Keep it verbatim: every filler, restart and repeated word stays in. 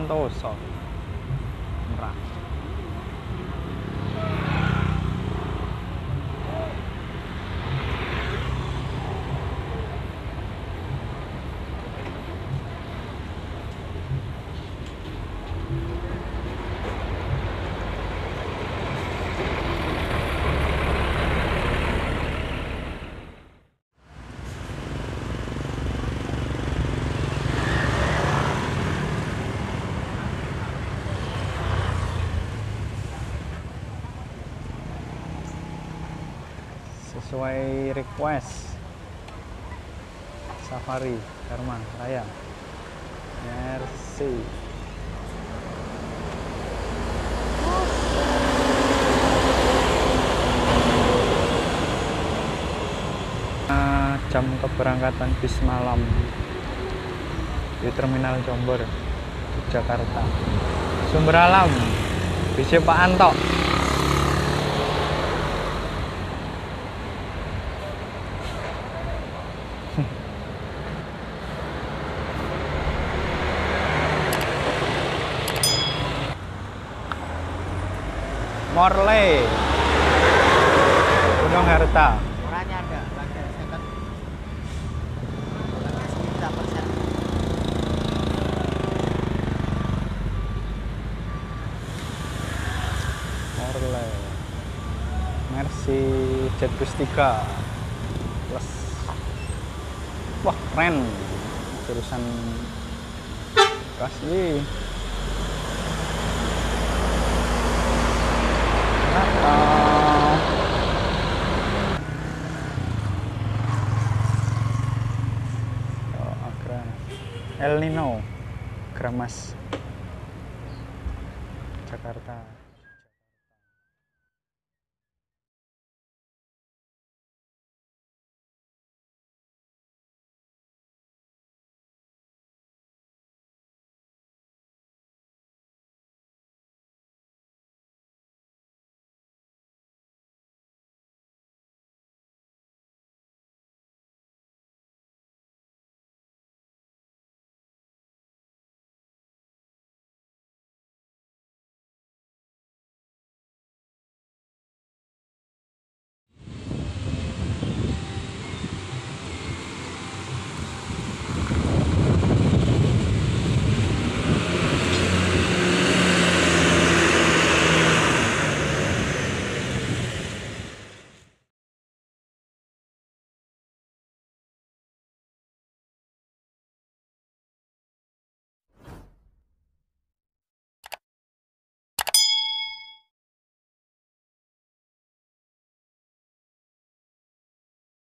Santoso Merak. Sesuai request Safari Dharma Raya. Merci. Nah, jam keberangkatan bis malam di Terminal Jombor, Jakarta. Sumber Alam, bisnya Pak Anto. Morle Gunung Harta. Orangnya ada, lagi second. Lagi persen. Morle. Merci Jet Bus tiga plus. Wah, keren. Jurusan kasih. El Nino, Gramas, Jakarta.